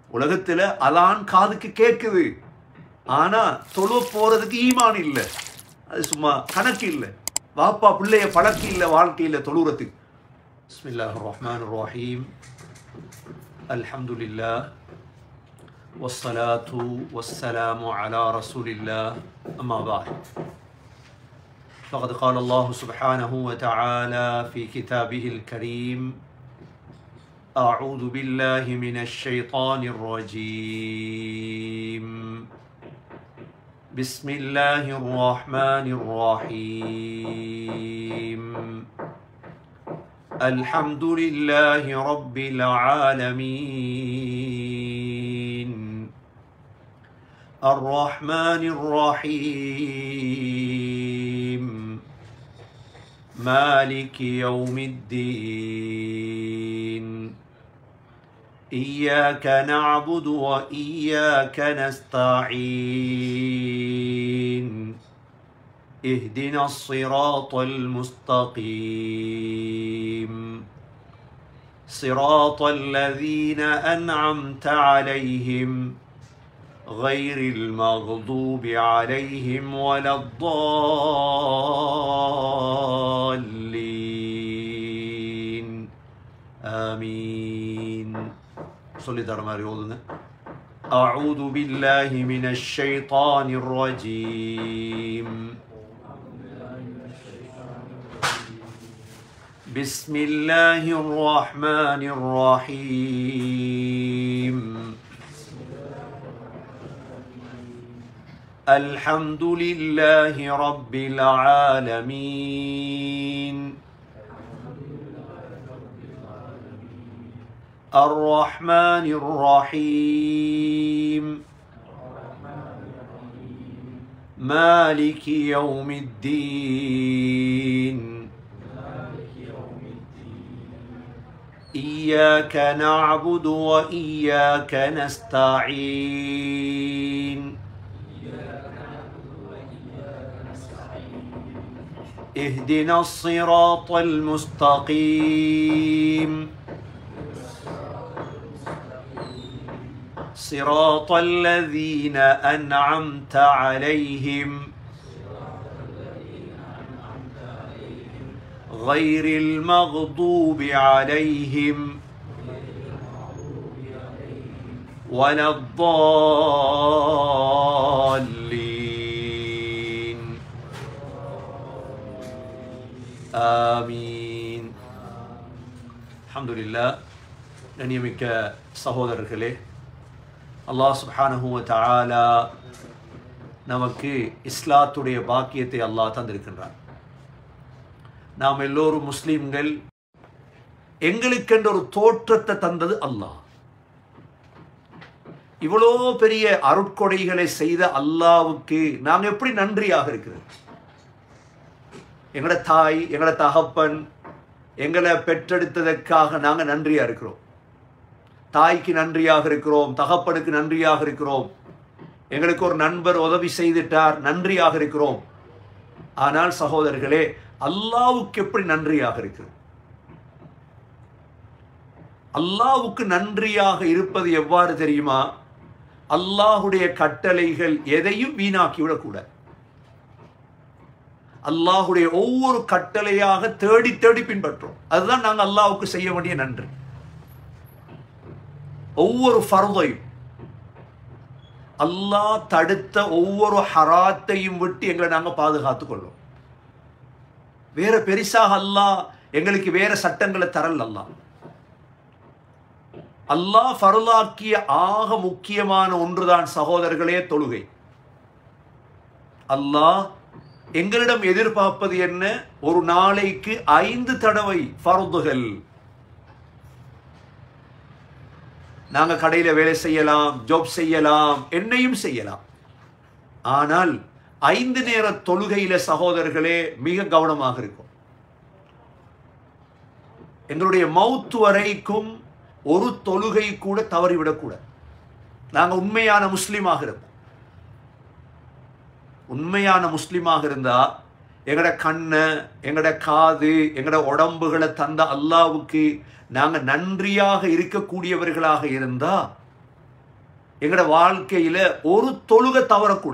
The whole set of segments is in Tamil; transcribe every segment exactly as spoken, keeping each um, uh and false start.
உலகத்துல அதான் காதுக்கு கேட்குது, ஆனா தொழு போறதுக்கு ஈமான் இல்லை. அது சும்மா கணக்கு இல்லை. வாப்பா பிள்ளைய பழக்கி இல்லை வாழ்க்கையில் தொழுறதுக்கு. பிஸ்மில்லாஹிர் ரஹ்மானிர் ரஹீம். அல்ஹம்துலில்லாஹ் வஸ்ஸலாத்து வஸ்ஸலாமு அலா ரசூலில்லாஹ். அம்மா பஅத். فقد قال الله سبحانه وتعالى في كتابه الكريم: أعوذ بالله من الشيطان الرجيم. بسم الله الرحمن الرحيم. الحمد لله رب العالمين الرحمن الرحيم مالك يوم الدين إياك نعبد وإياك نستعين اهدنا الصراط المستقيم صراط الذين أنعمت عليهم غير المغضوب عليهم ولا الضالين آمين. சொல்லி தர மாதிரி ஓதுங்க. أعوذ بالله من الشيطان الرجيم. بسم الله الرحمن الرحيم. الحمد لله رب العالمين الرحمن الرحيم مالك يوم الدين إياك نعبد وإياك نستعين اهدنا الصراط المستقيم صراط الذين أنعمت عليهم غير المغضوب عليهم ولا الضالين آمين. الحمد لله. கண்ணியமிக்க சகோதரர்களே, அல்லாஹ் சுப்ஹானஹு வ தஆலா நமக்கு இஸ்லாத்துடைய பாக்கியத்தை அல்லாஹ் தந்திருக்கின்றார். நாம் எல்லோரும் முஸ்லிம்கள். எங்களுக்கென்ற ஒரு தோற்றத்தை தந்தது அல்லாஹ். இவ்வளோ பெரிய அருட்கொடைகளை செய்த அல்லாஹ்வுக்கு நாங்கள் எப்படி நன்றியாக இருக்கிறோம்? எங்களோட தாய், எங்களோட தகப்பன் எங்களை பெற்றெடுத்ததற்காக நாங்கள் நன்றியாக இருக்கிறோம். தாய்க்கு நன்றியாக இருக்கிறோம், தகப்பனுக்கு நன்றியாக இருக்கிறோம். எங்களுக்கு ஒரு நண்பர் உதவி செய்துட்டார், நன்றியாக இருக்கிறோம். ஆனால் சகோதரர்களே, அல்லாஹ்வுக்கு எப்படி நன்றியாக இருக்கிறோம்? அல்லாஹ்வுக்கு நன்றியாக இருப்பது எவ்வாறு தெரியுமா? அல்லாஹ்வுடைய கட்டளைகள் எதையும் வீணாக்கி விடக்கூடாது. அல்லாஹ்வுடைய ஒவ்வொரு கட்டளையாக தேடி தேடி பின்பற்றோம். அதுதான் நாங்கள் அல்லாஹ்வுக்கு செய்ய வேண்டிய நன்றி. ஒவ்வொரு ஃபர்தையும் அல்லாஹ் தடுத்த ஒவ்வொரு ஹராத்தையும் விட்டு எங்களை நாங்கள் பாதுகாத்துக் கொள்வோம். வேற பெரிசாக அல்லாஹ் எங்களுக்கு வேற சட்டங்களை தரல். அல்லாஹ் அல்லாஹ் ஃபர்லாக்கிய ஆக முக்கியமான ஒன்றுதான் சகோதரர்களே தொழுகை. அல்லாஹ் எங்களிடம் எதிர்பார்ப்பது என்ன? ஒரு நாளைக்கு ஐந்து தடவை ஃபர்துகள். நாங்க கடையில வேலை செய்யலாம், ஜாப் செய்யலாம், என்னையும் செய்யலாம். ஆனால் ஐந்து நேர தொழுகையில சகோதரர்களே மிக கவனமாக இருக்கும். எங்களுடைய மௌத் வரைக்கும் ஒரு தொழுகை கூட தவறிவிடக்கூடாது. நாங்க உண்மையான முஸ்லீமாக இருப்போம். உண்மையான முஸ்லீமாக இருந்தா எங்கட கண்ணை, எங்கட காது, எங்கட உடம்புகளை தந்த அல்லாஹ்வுக்கு நாங்க நன்றியாக இருக்கக்கூடியவர்களாக இருந்தா எங்கட வாழ்க்கையில ஒரு தொழுகை தவறக்கூட.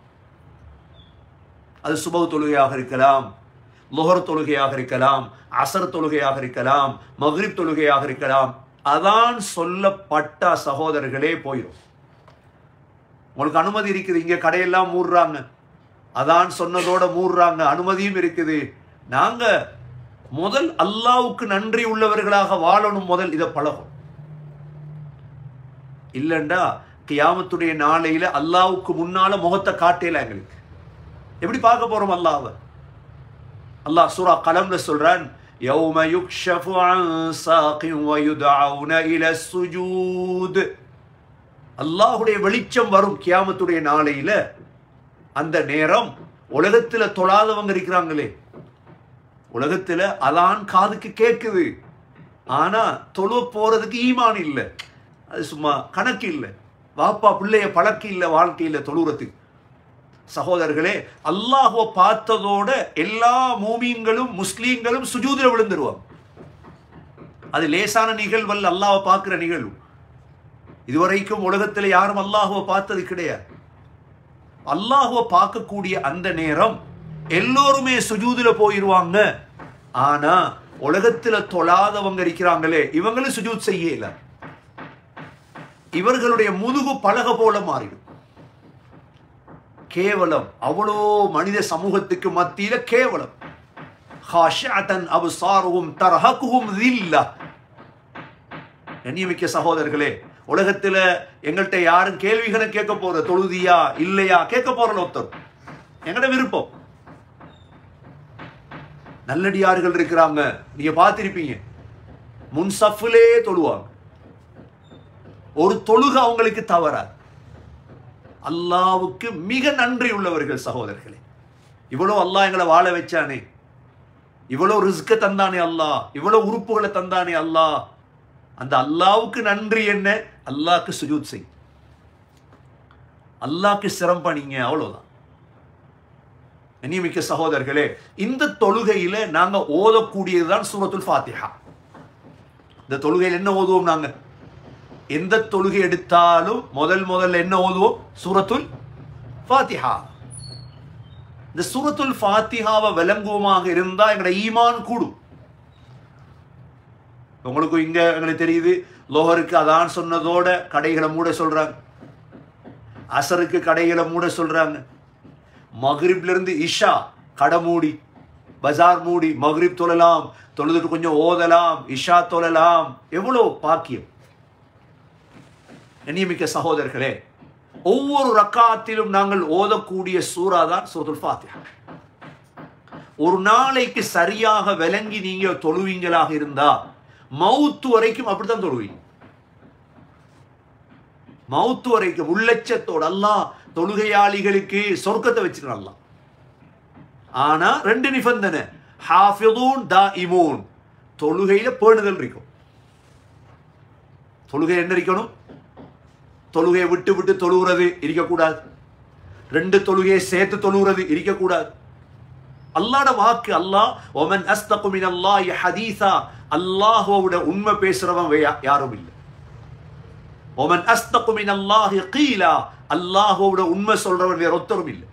அது சுபஹ் தொழுகையாக இருக்கலாம், லுஹர் தொழுகையாக இருக்கலாம், அசர் தொழுகையாக இருக்கலாம், மக்ரிப் தொழுகையாக இருக்கலாம். அதான் சொல்லப்பட்ட சகோதரர்களே போயிடும். உங்களுக்கு அனுமதி இருக்குது, இங்க கடையெல்லாம் மூடுறாங்க, அதான் சொன்னதோட மூடுறாங்க, அனுமதியும் இருக்குது. நாங்க முதல் அல்லாவுக்கு நன்றி உள்ளவர்களாக வாழணும். முதல் இதை பழகும். இல்லண்டா கியாமத்துடைய நாளையில அல்லாவுக்கு முன்னால முகத்தை காட்டல. எங்களுக்கு எப்படி பார்க்க போறோம் அல்லாஹ்வை? அல்லாஹ் சூரா கலம்ல சொல்றான், யௌம யுக்ஷஃபு அன் சாகின் வ யுதஊன இலா ஸுஜூத். அல்லாஹ்வுடைய வெளிச்சம் வரும் கியாமத்துடைய நாளையில. அந்த நேரம் உலகத்துல தொழாதவங்க இருக்கிறாங்களே, உலகத்துல அதான் காதுக்கு கேட்குது, ஆனா தொழு போறதுக்கு ஈமான் இல்லை. அது சும்மா கணக்கு இல்லை, வாப்பா பிள்ளைய பழக்க இல்லை, வாழ்க்கையில் தொழுறதுக்கு. சகோதரர்களே, அல்லாஹ்வை பார்த்ததோட எல்லா மூமீன்களும் முஸ்லீம்களும் சுஜூதில் விழுந்துருவாங்க. அது லேசான நிகழ்வல்ல, அல்லாஹ்வை பார்க்கிற நிகழ்வு. இதுவரைக்கும் உலகத்தில் யாரும் அல்லாஹ்வை பார்த்தது கிடையாது. அல்லாஹ்வை பார்க்கக்கூடிய அந்த நேரம் எல்லோருமே சுஜூதுல போயிருவாங்க. ஆனா உலகத்துல தொழாதவங்க இருக்கிறாங்களே, இவங்களும் சுஜூத் செய்யல. இவர்களுடைய முதுகு பலக போல மாறிடும். கேவலம், அவ்வளோ மனித சமூகத்துக்கு மத்தியில கேவலம். ஹாஷஅதன் அப்சாருஹும் தர்ஹகுஹும் ذில்லா. கண்ணியமிக்க சகோதரர்களே, உலகத்துல எங்கள்கிட்ட யாரும் கேள்விகளை கேட்க போற, தொழுதியா இல்லையா கேட்க போறல ஒருத்தர், எங்கட விருப்பம். நல்லடியார்கள் இருக்கிறாங்க, நீங்க பார்த்திருப்பீங்க, முன்சஃபிலே தொழுவாங்க. ஒரு தொழுகை அவங்களுக்கு தவறாது. அல்லாவுக்கு மிக நன்றி உள்ளவர்கள் சகோதரர்களே. இவ்வளவு அல்லாஹ் எங்களை வாழ வச்சானே, இவ்வளவு ரிஸ்க தந்தானே அல்லாஹ், இவ்வளவு உறுப்புகளை தந்தானே அல்லாஹ். அந்த அல்லாவுக்கு நன்றி என்ன? அல்லாஹ்க்கு சுஜூத் செய், அல்லாஹ்க்கு சிரம் பண்ணிங்க, அவ்வளவுதான். கண்ணியமிக்க சகோதரர்களே, இந்த தொழுகையில நாங்க ஓதக்கூடியதுதான் சூரத்துல் ஃபாத்திஹா. இந்த தொழுகையில் என்ன ஓதுவோம்? நாங்க எந்த தொழுகை எடுத்தாலும் முதல் முதல்ல என்ன ஓதுவோம்? சூரத்துல் ஃபாத்திஹா. இந்த சூரத்துல் ஃபாத்திஹாவை விளங்குவமாக இருந்தா எங்களோட ஈமான் கூடும். உங்களுக்கு இங்க எங்களுக்கு தெரியுது, லோஹருக்கு அதான் சொன்னதோட கடைகளை மூட சொல்றாங்க, அசருக்கு கடைகளை மூட சொல்றாங்க, மக்ரிப்ல இருந்து இஷா கடை மூடி, பஜார் மூடி, மக்ரிப் தொழலாம், தொழுதுட்டு கொஞ்சம் ஓதலாம், இஷா தொழலாம். எவ்வளவு பாக்கியம்! கண்ணியமிக்க சகோதரர்களே, ஒவ்வொரு ரக்காத்திலும் நாங்கள் ஓதக்கூடிய சூரா தான் சூரத்துல் ஃபாத்திஹா. ஒரு நாளைக்கு சரியாக விளங்கி நீங்க தொழுவீங்களாக இருந்தா மவுத்து வரைக்கும் அப்படித்தான் தொழுவீங்க. மவுத்து வரைக்கும் உள்ளச்சத்தோடு. அல்லாஹ் தொழுகையாளிகளுக்கு சொர்க்கத்தை வச்சுக்கிறான் அல்லாஹ். ஆனா ரெண்டு நிபந்தனை, ஹாஃபிதூன் தாயிமூன், தொழுகையில பேணுதல் இருக்கும். தொழுகை என்ன இருக்கணும்? தொழுகையை விட்டு விட்டு தொழுகிறது இருக்கக்கூடாது, ரெண்டு தொழுகையை சேர்த்து தொழுகிறது இருக்கக்கூடாது. அல்லாஹ்ட வாக்கு, அல்லாஹ் ஒமன் அஸ்தகு மினல்லாஹி ஹதீஸா, அல்லாஹ்வோட உண்மை பேசுறவன் யாரும் இல்லை. ஒமன் அஸ்தகு மினல்லாஹி கீலா, அல்லாஹ்வோட உண்மை சொல்றவன் வேற ஒருத்தரும் இல்லை.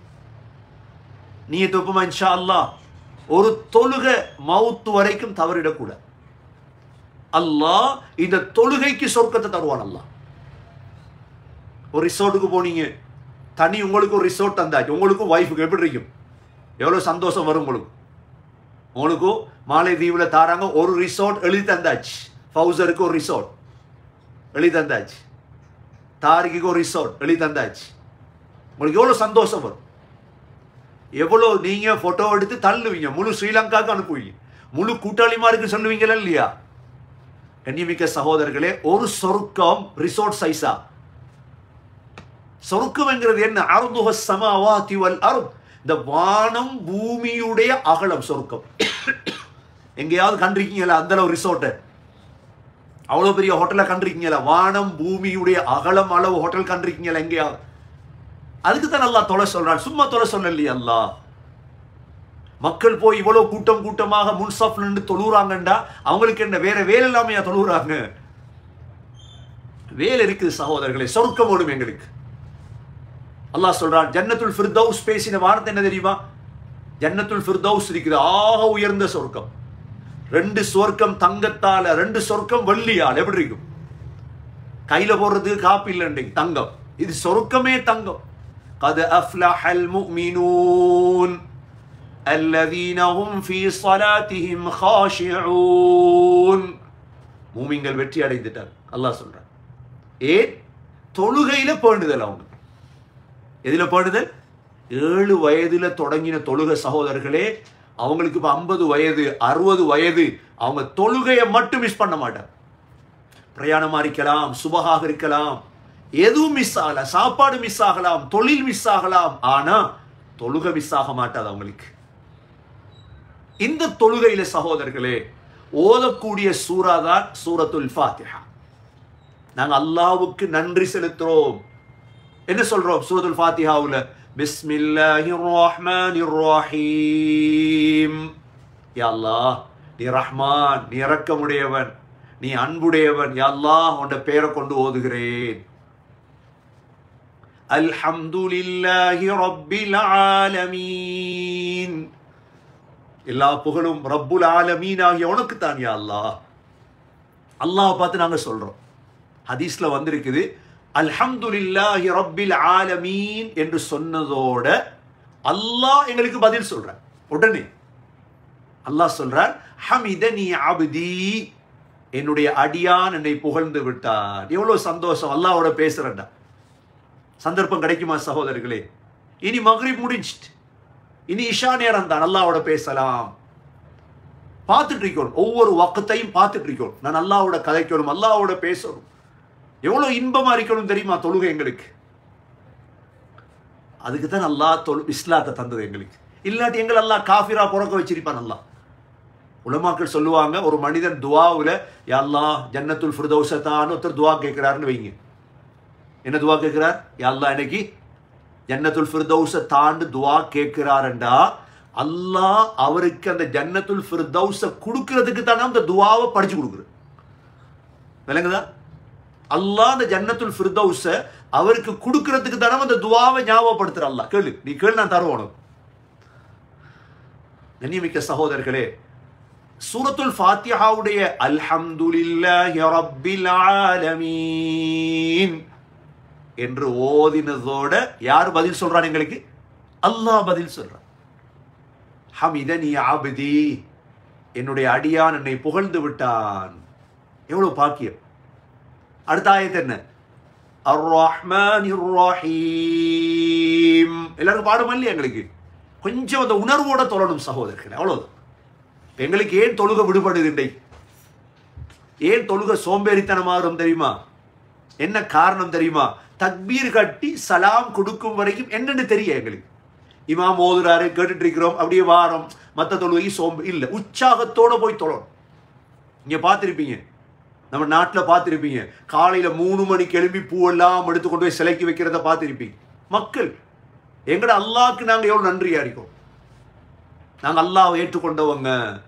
நீ துப்புமா இன்ஷா அல்லாஹ் ஒரு தொழுகை மவுத்து வரைக்கும் தவறிடக்கூடாது. அல்லாஹ் இந்த தொழுகைக்கு சொர்க்கத்தை தருவான். அல்லாஹ் ஒரு ரிசோர்ட்டுக்கு போனீங்க, தனி உங்களுக்கு ஒரு ரிசோர்ட் தந்தாச்சு, உங்களுக்கும் வைஃபுக்கு எப்படி இருக்கும்? எவ்வளோ சந்தோஷம் வரும் உங்களுக்கு. உங்களுக்கும் மாலைதீவில் தாராங்க ஒரு ரிசோர்ட் எழுதி தந்தாச்சு, ஃபவுசருக்கு ஒரு ரிசோர்ட் எழுதி தந்தாச்சு, தாரிக்கு ஒரு ரிசோர்ட் எழுதி தந்தாச்சு. உங்களுக்கு எவ்வளோ சந்தோஷம் வரும், எவ்வளோ நீங்க போட்டோ எடுத்து தள்ளுவீங்க, முழு ஸ்ரீலங்காவுக்கு அனுப்புவீங்க, முழு கூட்டாளிமாருக்கு சொல்லுவீங்களா இல்லையா? கண்ணியமிக்க சகோதரர்களே, ஒரு சொர்க்கம் ரிசோர்ட் சைஸா. சொர்க்கம்ங்கிறது என்ன? அர்துஹ ஸமாவாதி வல் அர்த், இந்த வானம் பூமியுடைய அகலம் சொர்க்கம். எங்கேயாவது கண்டிருக்கீங்களா அந்த அளவு ரிசோர்ட்டை? அவ்வளவு பெரிய ஹோட்டலை கண்டிருக்கீங்களா? வானம் பூமியுடைய அகலம் அளவு ஹோட்டல் கண்டிருக்கீங்களா எங்கேயாவது? அதுக்கு தான் அல்லாஹ் தொலை சொல்றான், சும்மா தொலை சொல்லலையே அல்லாஹ். மக்கள் போய் இவ்வளவு கூட்டம் கூட்டமாக முன்சாஃப்ல நின்று தொழுறாங்கண்டா அவங்களுக்கு என்ன வேற வேலை இல்லாமையா தொழுறாங்க? வேலை இருக்குது சகோதரர்களே, சொர்க்கம் ஓடும் எங்களுக்கு. அல்லாஹ் சொல்றான், ஜன்னத்துல் ஃபிர்தௌஸ் பேசின வார்த்தை என்ன தெரியுமா? ஜன்னத்துல் ஃபிர்தௌஸ் இருக்குது, ஆக உயர்ந்த சொர்க்கம். ரெண்டு சொர்க்கம் தங்கத்தால, ரெண்டு சொர்க்கம் வெள்ளியால். எப்படி இருக்கும்? கையில போடுறதுக்கு காப்பி இல்லை, தங்கம். இது சொர்க்கமே தங்கம். قد أفلح المؤمنون الذين هم في صلاتهم خاشعون. மூமின்கள் வெற்றி அடைந்துட்டார் அல்லாஹ் சொல்றார். ஏன்? தொழுகையில பேணுதல். அவங்க எதுல பேணுதல்? ஏழு வயதுல தொடங்கின தொழுகை சகோதரர்களே, அவங்களுக்கு இப்ப ஐம்பது வயது அறுபது வயது, அவங்க தொழுகையை மட்டும் மிஸ் பண்ண மாட்டார். பிரயாணமா இருக்கலாம், சுபகாக இருக்கலாம், எதுவும் மிஸ் ஆகல, சாப்பாடு மிஸ் ஆகலாம், தொழில் மிஸ் ஆகலாம், ஆனா தொழுகை மிஸ் ஆக மாட்டாது அவங்களுக்கு. இந்த தொழுகையில சகோதரர்களே ஓதக்கூடிய சூரா தான் சூரத்துல் ஃபாத்திஹா. நாங்க அல்லாஹ்வுக்கு நன்றி செலுத்துறோம். என்ன சொல்றோம் சூரத்துல் ஃபாத்திஹாவுல? பிஸ்மில்லாஹிர் ரஹ்மானிர் ரஹீம். யா அல்லாஹ், நீ ரஹ்மான், நீ இரக்கமுடையவன், நீ அன்புடையவன். யா அல்லாஹ், உன்னுடைய பெயரை கொண்டு ஓதுகிறேன். அல்ஹம்துலில்லாஹி ரப்பில் ஆலமீன். எல்லா புகழும் ரப்புல் ஆலமீன் ஆகிய உனக்கு தான் யா அல்லாஹ். அல்லாஹ் பார்த்து நாங்க சொல்றோம். ஹதீஸ்ல வந்திருக்குது, அல்ஹம்துலில்லாஹி ரப்பில் ஆலமீன் என்று சொன்னதோட அல்லாஹ் எங்களுக்கு பதில் சொல்றார். உடனே அல்லாஹ் சொல்றார், ஹமிதனி அப்தி, என்னுடைய அடியான் என்னை புகழ்ந்து விட்டார். எவ்வளவு சந்தோஷம், அல்லாஹ்வோட பேசுறேன்டா. சந்தர்ப்பம் கிடைக்குமா சகோதரர்களே? இனி மக்ரிப் முடிஞ்சிட்டு, இனி இஷா நேரம் தான், அல்லாஹ்வோட பேசலாம். பார்த்துட்டு இருக்கணும், ஒவ்வொரு வக்கத்தையும் பார்த்துட்டு இருக்கணும். நான் அல்லாஹ்வோட கதைக்கணும், அல்லாஹ்வோட பேசணும். எவ்வளவு இன்பமா இருக்கணும் தெரியுமா தொழுகை எங்களுக்கு? அதுக்கு தான் அல்லாஹ் தொழு இஸ்லாத்தை தந்தது எங்களுக்கு. இல்லாட்டி எங்கள் அல்லாஹ் காஃபிரா பிறக்க வச்சிருப்பான். அல்லாஹ் உலமாக்கள் சொல்லுவாங்க, ஒரு மனிதன் துவாவுல யா அல்லாஹ் ஜன்னத்துல் ஃபிர்தௌஸத்தான்னு ஒருத்தர் துவா கேட்கிறாருன்னு வைங்க. என்ன துவா கேட்கிறார்? யா அல்லாஹ் எனக்கு ஜன்னத்துல் ஃபிர்தௌஸ தாண்டு துவா கேட்கிறாருண்டா, அல்லாஹ் அவருக்கு அந்த ஜன்னத்துல் ஃபிர்தௌஸ கொடுக்கிறதுக்கு தானே அந்த துவாவை படிச்சு கொடுக்குறது. விளங்குதா? அல்லாஹ் அந்த ஜன்னத்துல் ஃபிர்தௌஸ அவருக்கு கொடுக்கிறதுக்கு தானே அந்த துவாவை ஞாபகப்படுத்துற. அல்லாஹ் கேளு, நீ கேளு, நான் தருவோம். கண்ணியமிக்க சகோதரர்களே, சூரத்துல் ஃபாத்திஹாவுடைய அல்ஹம்துலில்லாஹி ரப்பில் ஆலமீன் என்று ஓதினதோட யார் பதில் சொல்றான் எங்களுக்கு? அல்லாஹ் பதில் சொல்றான். ஹமிதனி அப்தி, என்னுடைய அடியான் என்னை புகழ்ந்து விட்டான். எவ்வளவு பாக்கியம். அடுத்த ஆயத்து என்ன? அர் ரஹ்மானிர் ரஹீம். எல்லாரும் பாடும் இல்லையா? எங்களுக்கு கொஞ்சம் அந்த உணர்வோட தொழணும் சகோதரர்களே, அவ்வளவு. எங்களுக்கு ஏன் தொழுகை விடுபடுகின்ற, ஏன் தொழுகை சோம்பேறித்தனமாகும் தெரியுமா? என்ன காரணம் தெரியுமா? தக்பீர் கட்டி சலாம் கொடுக்கும் வரைக்கும் என்னன்னு தெரியும் எங்களுக்கு. இமாம் ஓதுறாரு, கேட்டுட்டு இருக்கிறோம், அப்படியே வாரம், மற்ற தொழுகை சோம்பு இல்லை, உற்சாகத்தோட போய் தொழணும். இங்க பார்த்திருப்பீங்க, நம்ம நாட்டில் பார்த்திருப்பீங்க, காலையில மூணு மணிக்கு எழுப்பி பூவெல்லாம் எடுத்து கொண்டு போய் சிலைக்கு வைக்கிறத பார்த்திருப்பீங்க. மக்கள் எங்கட அல்லாஹ்க்கு நாங்க எவ்வளவு நன்றியா இருக்கோம். நாங்க அல்லாஹ்வை ஏற்றுக்கொண்டவங்க.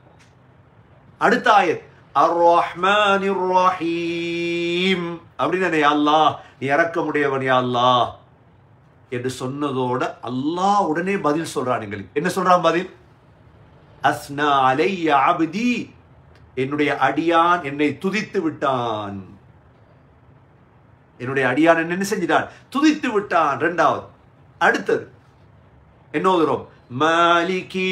அடுத்த ஆயத் அர் ரஹ்மானிர் ரஹீம் அப்படின்னு, யா அல்லாஹ் நீ இரக்கமுடையவன் யா அல்லாஹ் என்று சொன்னதோட அல்லாஹ் உடனே பதில் சொல்றான் எங்களுக்கு. என்ன சொல்றான் பதில்? அஸ்னா அலைய அப்தி, என்னுடைய அடியான் என்னை துதித்து விட்டான். என்னுடைய அடியான் என்ன செஞ்சிட்டான்? துதித்து விட்டான். இரண்டாவது. அடுத்தது என்ன ஓதுறோம்? மாலிகி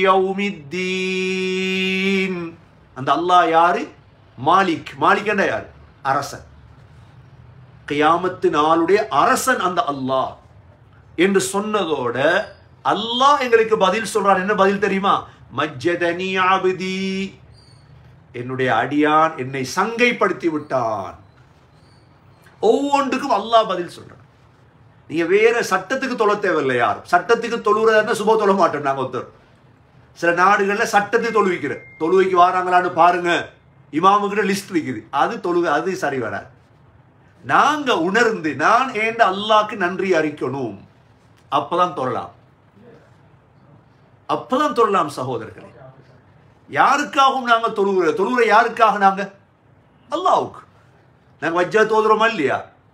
யௌமித்தீன். அந்த அல்லாஹ் யாரு? மாலிக். மாலிக் என்ன யாரு? அரசன். கியாமத்து நாளுடைய அரசன் அந்த அல்லாஹ் என்று சொன்னதோட அல்லாஹ் எங்களுக்கு பதில் சொல்றான். என்ன பதில் தெரியுமா? மஜ்ஜதனி அப்தி, என்னுடைய அடியான் என்னை சங்கைப்படுத்தி விட்டான். ஒவ்வொன்றுக்கும் அல்லாஹ் பதில் சொல்றான். நீங்க வேற சட்டத்துக்கு தொழ தேவையில்லை. யாரும் சட்டத்துக்கு தொழுகிறதா சுப தொழ மாட்டோம் நாங்க. ஒருத்தர் சில நாடுகள்ல சட்டத்தை தொழுவிக்கிற தொழுவைக்கு வாராங்களான்னு பாருங்க, இமாமுக்கிட்ட லிஸ்ட் இருக்குது, அது தொழுக, அது சரி வராது. நாங்க உணர்ந்து நான் ஏண்ட அல்லாஹ்க்கு நன்றி அறிக்கணும், அப்பதான் தொழலாம், அப்பதான் தொழலாம் சகோதரர்களே. யாருக்காகவும் நாங்க தொழுகிற தொழுகிற யாருக்காக? நாங்க அல்லாஹ்வுக்கு. நாங்க வஜ்ஜா தோதுறோமா இல்லையா?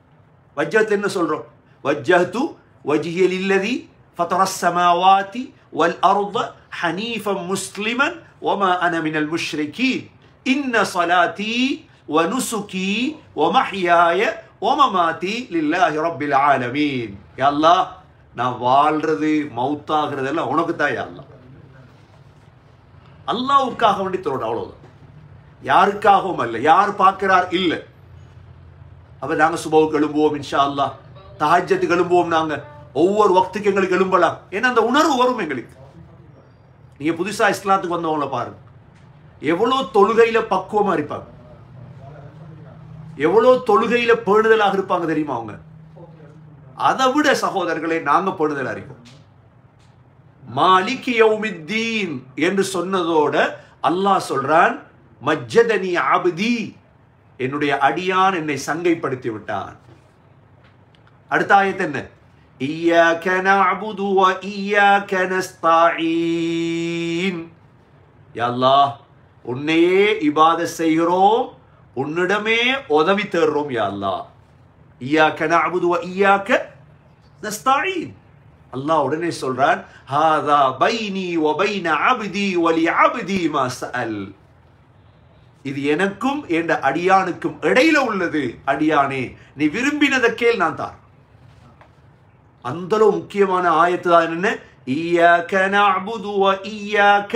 வஜ்ஜத் என்ன சொல்றோம்? வஜ்ஜஹ்து வஜ்ஹிய லில்லதி ஃபதரஸ் ஸமாவாதி வல் அர்த ஹனீஃபன் முஸ்லிமன் வமா அன மினல் முஷ்ரிகீன் இன்ன ஸலாத்தி வ நுசுகி வ மஹ்யாய வ மமாதி லில்லாஹி ரப்பில் ஆலமீன். யா அல்லாஹ், நான் வாழ்றது மௌத்தாகிறது எல்லாம் உனக்கு தான் யா அல்லாஹ். அல்லாஹ்வுக்காக வேண்டி தொழுறோம், அவ்வளவுதான். யாருக்காகவும் அல்ல. யார் பார்க்கிறார் இல்ல. அப்ப நாங்க சுபவுக்கு எழும்புவோம், இன்ஷா அல்லாஹ் தஹஜ்ஜத்துக்கு எழும்புவோம். நாங்க ஒவ்வொரு வக்துக்கு எங்களுக்கு எழும்பலாம். ஏன்னா அந்த உணர்வு வரும் எங்களுக்கு. நீங்க புதுசா இஸ்லாத்துக்கு வந்தவங்கள பாருங்க, எவ்வளவு தொழுகையில பக்குவமா இருப்பாங்க, எவ்வளவு தொழுகையில பேணுதலாக இருப்பாங்க தெரியுமா அவங்க. அதை விட சகோதரர்களே நாங்க பேணுதலா இருக்கோம். மாலிகி யௌமித்தீன் என்று சொன்னதோட அல்லாஹ் சொல்றான், மஜ்ஜதனி அப்தி, என்னுடைய அடியான் என்னை சங்கைப்படுத்தி விட்டான். அடுத்த ஆயத்து என்ன? இய்யாக நஅபுது வ இய்யாக நஸ்தஈன். யா அல்லாஹ், உன்னையே இபாதத் செய்கிறோம், உன்னிடமே உதவி தேடுறோம். யா அல்லாஹ், இய்யாக நஅபுது வ இய்யாக நஸ்தஈன். அல்லாஹ் உடனே சொல்றான், ஹாதா பைனி வ பைன அப்தி வ லிஅப்தி மா ஸஅல். இது எனக்கும் என்ற அடியானுக்கும் இடையில உள்ளது. அடியானே, நீ விரும்பினதை கேள், நான் தார். அந்த முக்கியமான ஆயத்து தான் என்ன? இய்யாக நஅபுது வ இய்யாக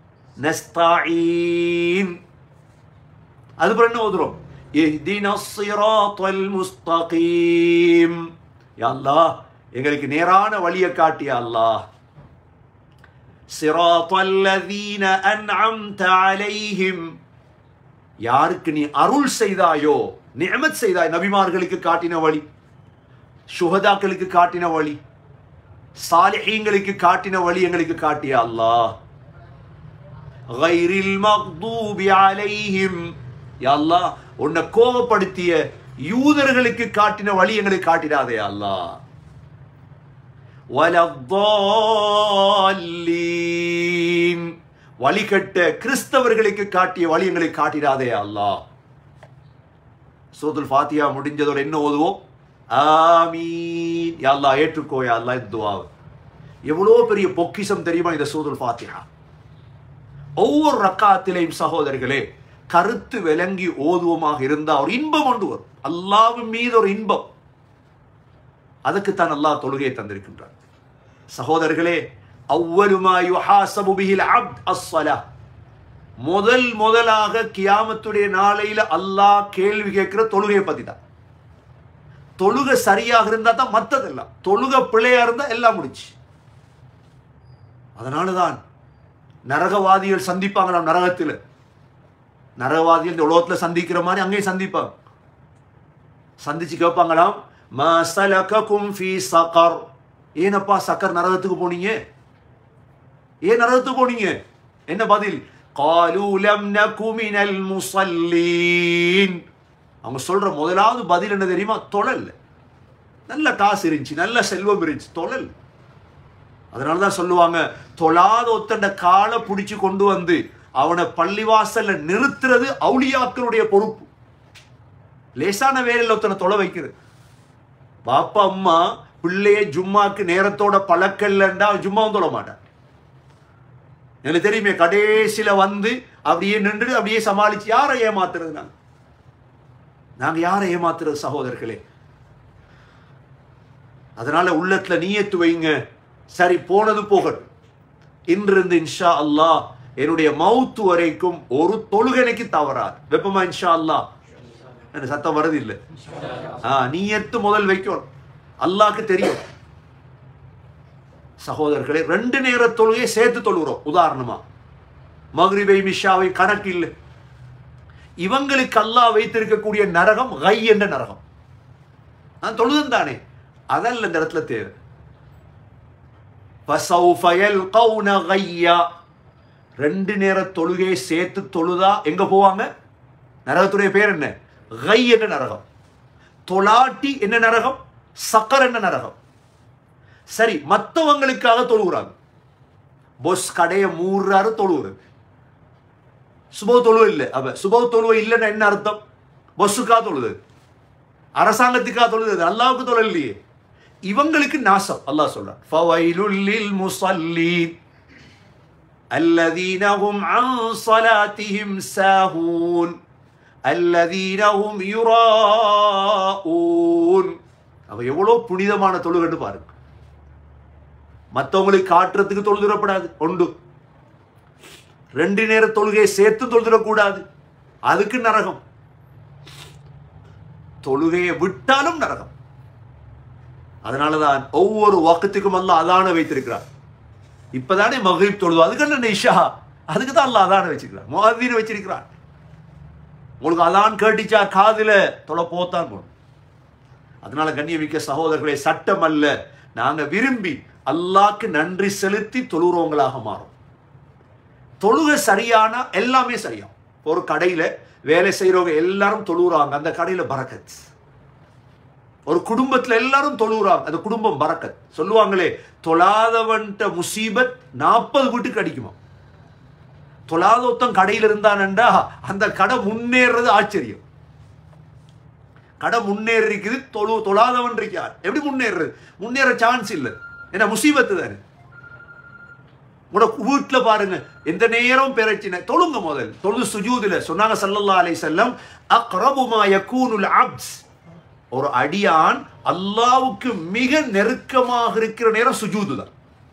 நஸ்தஈன். அதுபோல என்ன ஓதுறோம்? இஹ்தினஸ் ஸிராத்தல் முஸ்தகீம். யா அல்லாஹ், எங்களுக்கு நேரான வழியை காட்டியா அல்லாஹ். ஸிராத்தல் லதீன அன்அம்த அலைஹிம், யாருக்கு நீ அருள் செய்தாயோ, நிஅமத் செய்தாய், நபிமார்களுக்கு காட்டின வழி, சுஹதாக்களுக்கு காட்டின வழி, சாலிஹீன்களுக்கு காட்டின வழி எங்களுக்கு காட்டியா அல்லாஹ். கைரில் மக்தூபி அலைஹிம், யா அல்லாஹ், உன்னை கோபப்படுத்திய யூதர்களுக்கு காட்டின வழி எங்களுக்கு காட்டிடாதே அல்லாஹ். வலத்தால்லீன், வழிகட்ட கிறிஸ்தவர்களுக்கு காட்டிய வழி எங்களுக்கு காட்டிடாதே அல்லாஹ். சூரத்துல் ஃபாத்திஹா முடிஞ்சதோட என்ன ஓதுவோம்? ஆமீன். யா அல்லாஹ், ஏற்றுக்கோ யா அல்லாஹ் இந்த துஆவை. எவ்வளவு பெரிய பொக்கிஷம் தெரியுமா இந்த சூரத்துல் ஃபாத்திஹா. ஒவ்வொரு ரக்காத்திலையும் சகோதரர்களே கருத்து விளங்கி ஓதுவமாக இருந்தா ஒரு இன்பம் கொண்டு வரும். அல்லாஹ்வின் மீது ஒரு இன்பம். அதுக்குத்தான் அல்லாஹ் தொழுகையை தந்திருக்கின்றார். சகோதரர்களே, அவ்வலு மா யுஹாஸபு பிஹில் அப்த் அஸ்ஸலாஹ். முதல் முதலாக கியாமத்துடைய நாளையில அல்லாஹ் கேள்வி கேட்கிற தொழுகையை பத்தி தான். தொழுகை சரியாக இருந்தா தான் மத்ததெல்லாம். தொழுகை பிழையா இருந்தா எல்லாம் முடிச்சு. அதனாலதான் நரகவாதிகள் சந்திப்பாங்களாம் நரகத்தில். நரகவாதிகள் இந்த உலகத்துல சந்திக்கிற மாதிரி அங்கேயும் சந்திப்பாங்க. சந்திச்சு கேட்பாங்களாம், மா ஸலககும் ஃபீ ஸகர், ஏனப்பா சக்கர் நரகத்துக்கு போனீங்க, ஏன் நரகத்துக்கு போனீங்க? என்ன பதில்? காலூ லம் நகு மினல் முஸல்லீன். அவங்க சொல்ற முதலாவது பதில் என்ன தெரியுமா? தொழல். நல்ல காசு இருந்துச்சு, நல்ல செல்வம் இருந்துச்சு, தொழல். அதனாலதான் சொல்லுவாங்க, தொழாத ஒத்தண்ட காலை பிடிச்சு கொண்டு வந்து அவனை பள்ளிவாசல்ல நிறுத்துறது அவுலியாக்களுடைய பொறுப்பு. லேசான வேலையில் ஒருத்தனை தொலை வைக்கிறது. பாப்பா அம்மா பிள்ளைய ஜும்மாக்கு நேரத்தோட பழக்கல்லண்டா ஜும்மாவும் தொழ மாட்டான். எனக்கு தெரியுமே, கடைசியில வந்து அப்படியே நின்று அப்படியே சமாளிச்சு யாரை ஏமாத்துறது? நாங்க நாங்க யாரை ஏமாத்துறது சகோதரர்களே? அதனால உள்ளத்துல நீயத்து வைங்க, சரி போனது போகட்டும். இன்றிருந்து இன்ஷா அல்லாஹ் என்னுடைய மவுத்து வரைக்கும் ஒரு தொழுகனைக்கு தவறாது. வெப்பமா இன்ஷா அல்லாஹ். சத்தம் வருது இல்ல? நீயத்து முதல் வைக்கணும். அல்லாஹ்க்கு தெரியும். சகோதரர்களே, ரெண்டு நேர தொழுகையை சேர்த்து தொழுகிறோம். உதாரணமா மக்ரிபை மிஷாவை கணக்கு இல்லை. இவங்களுக்கு அல்லாஹ் வைத்திருக்கக்கூடிய நரகம் கை என்ற நரகம். நான் தொழுதன் தானே, அதல்ல இந்த இடத்துல தேவை. ரெண்டு நேர தொழுகையை சேர்த்து தொழுதா எங்க போவாங்க? நரகத்துடைய பேர் என்ன? கை என்ற நரகம். தொலாட்டி என்ன நரகம்? சக்கர் என்ன நரகம். சரி, மற்றவங்களுக்காக தொழுகிறாங்க. பொஸ் கடையை மூடுறாரு, தொழுகிறது. சுப தொழுவ இல்லை. அப்ப சுப தொழுவ இல்லைன்னா என்ன அர்த்தம்? பொஸ்ஸுக்காக தொழுது. அரசாங்கத்துக்காக தொழுது, அல்லாஹ்வுக்கு தொழலையே. இவங்களுக்கு நாசம். அல்லாஹ் சொல்றான், ஃபவைலுல் லில் முஸல்லீன் அல்லதீன ஹும் அன் ஸலாத்திஹிம் சாஹூன் அல்லதீன ஹும் யுராஊன். அவ எவ்வளவு புனிதமான தொழுகைன்னு பாருங்க. மற்றவங்களுக்கு காட்டுறதுக்கு தொழுதுறப்படாது. ஒன்று. ரெண்டு நேர தொழுகையை சேர்த்து தொழுதுடக்கூடாது, அதுக்கு நரகம். தொழுகையை விட்டாலும் நரகம். அதனாலதான் ஒவ்வொரு வக்துக்கும் அல்லாஹ் அதான வைத்திருக்கிறார். இப்பதானே மக்ரிப் தொழுது, அதுக்கு என்ன இஷா, அதுக்கு தான் அல்லாஹ் அதான வச்சிருக்கிறார், முஅத்தின் வச்சிருக்கிறார். உங்களுக்கு அதான் கேட்டுச்சா காதுல தொலை போத்தான் போகணும். அதனால கண்ணியமிக்க சகோதரர்களே, சட்டம் அல்ல, நாங்க விரும்பி அல்லாஹ்க்கு நன்றி செலுத்தி தொழுறவங்களாக மாறும். தொழுகை சரியானா எல்லாமே சரியாகும். ஒரு கடையில வேலை செய்யறவங்க எல்லாரும் தொழுறாங்க, அந்த கடையில பரக்கத். ஒரு குடும்பத்துல எல்லாரும் தொழுறாங்க, அந்த குடும்பம் பரக்கத். சொல்லுவாங்களே, தொழாதவன்ட்ட முசீபத் நாற்பது வீட்டுக்கு அடிக்குமா. தொழாத ஒருத்தன் கடையில் இருந்தான்டா அந்த கடை முன்னேறது ஆச்சரியம். கடை முன்னேறி இருக்குது, தொழு தொழாதவன் இருக்கார், எப்படி முன்னேறது? முன்னேற சான்ஸ் இல்லை, ஏன்னா முசீபத்து தானே. உங்களோட வீட்டில் பாருங்க, எந்த நேரம் பிரச்சனை, தொழுங்க. முதல் தொழு சுஜூதுல சொன்னாங்க ஸல்லல்லாஹு அலைஹி வஸல்லம், அக்ரபு மா யகூனுல் அப்ஸ், ஒரு அடியான் அல்லாஹ்வுக்கு மிக நெருக்கமாக இருக்கிற நேரம் சுஜூது தான்.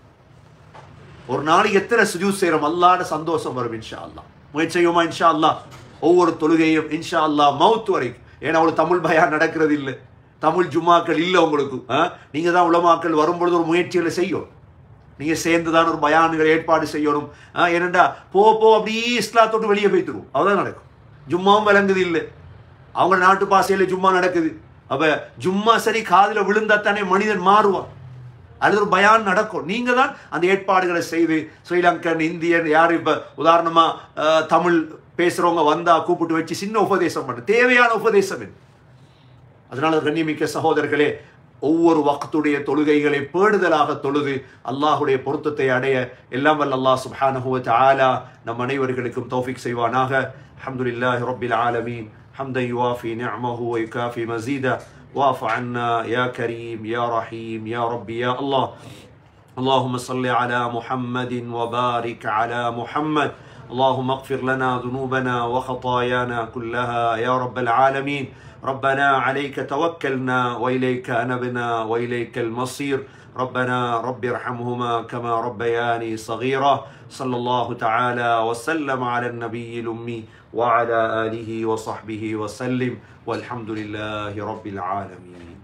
ஒரு நாளைக்கு எத்தனை சுஜூத் செய்யறோம், அல்லாஹ்ட சந்தோஷம் வரும் இன்ஷா அல்லாஹ். முயற்சி செய்வோமா இன்ஷா அல்லாஹ்? ஒவ்வொரு தொழுகையும் இன்ஷா அல்லாஹ் மவுத் வரைக்கும். ஏன்னா உங்களுக்கு தமிழ் பயான் நடக்கிறது இல்லை, தமிழ் ஜும்மாக்கள் இல்லை உங்களுக்கு. நீங்க தான் உலமாக்கள் வரும்பொழுது ஒரு முயற்சிகளை செய்யும், நீங்க சேர்ந்துதான் ஒரு பயான்கள் ஏற்பாடு செய்யணும். ஏனண்டா போ போ அப்படியே இஸ்லாத்தோட்டு வெளியே போய்த்துருவோம், அவதான் நடக்கும். ஜும்மாவும் விளங்குது இல்லை, அவங்க நாட்டு பாசையில ஜும்மா நடக்குது. அப்ப ஜும்மா சரி காதுல விழுந்தா தானே மனிதன் மாறுவான். அது ஒரு பயான் நடக்கும். நீங்க தான் அந்த ஏற்பாடுகளை செய்து, ஸ்ரீலங்கன், இந்தியன், யாரு இப்ப உதாரணமா தமிழ் பேசுறவங்க வந்தா கூப்பிட்டு வச்சு சின்ன உபதேசம் பண்ண, தேவையான உபதேசம் இது. அதனால கண்ணியமிக்க சகோதரர்களே, ஒவ்வொரு வக்துடைய தொழுகைகளை பேடுதலாக தொழுது அல்லாஹுடைய பொருத்தத்தை அடைய எல்லாம் வல்ல அல்லாஹ் சுப்ஹானஹு வ தஆலா நம் அனைவர்களுக்கும் தௌஃபீக் செய்வானாக. அல்ஹம்துலில்லாஹி ரப்பில் ஆலமீன் ஹம்தன் யுவாஃபி நிஅமஹு வ யுகாஃபி மஸீதா واعف عنا يا كريم يا رحيم يا ربي يا الله. اللهم صل على محمد وبارك على محمد. اللهم اغفر لنا ذنوبنا وخطايانا كلها يا رب العالمين. ربنا عليك توكلنا وإليك أنبنا وإليك المصير. ربنا رب ارحمهما كما ربياني صغيرا. صلى الله تعالى وسلم على النبي الأمي وعلى آله وصحبه وسلم والحمد لله رب العالمين.